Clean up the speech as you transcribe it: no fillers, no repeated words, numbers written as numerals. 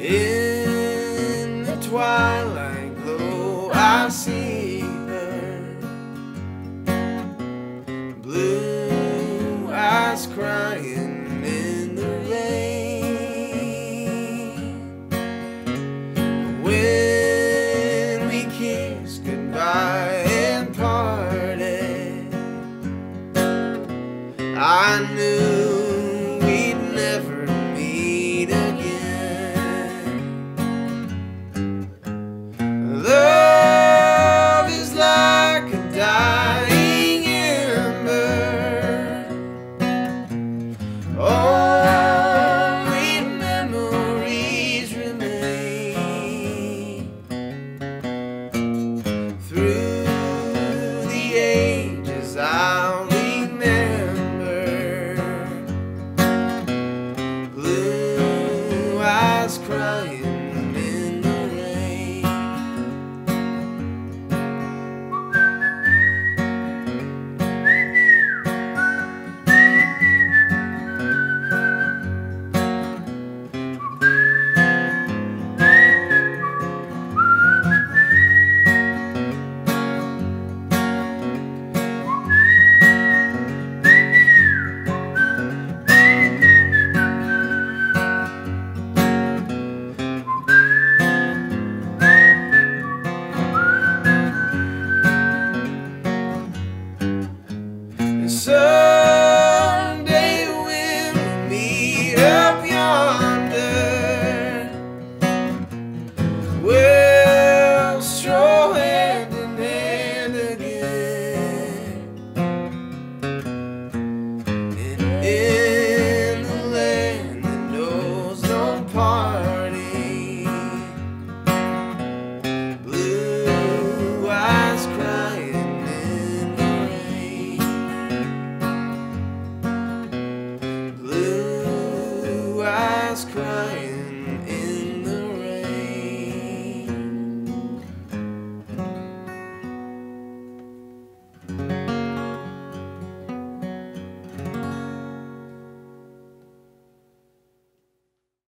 In the twilight glow I see her, blue eyes crying in the rain. When we kissed goodbye and parted, I knew we'd never meet again. Love is like a dying ember, only memories remain. Through the ages I'll remember, blue eyes crying in the rain. Someday when we meet up yonder, we'll stroll hand in hand again. And in the land that knows no parting, blue eyes crying in the rain. Blue eyes crying